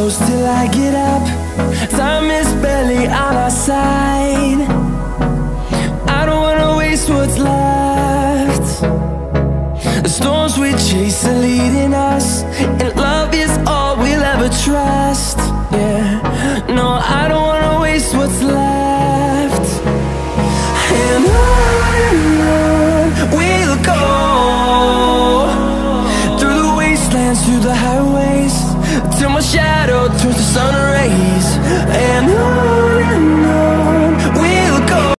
close till I get up. Time is barely on our side. I don't wanna waste what's left. The storms we chase are leading us, and love is all we'll ever trust.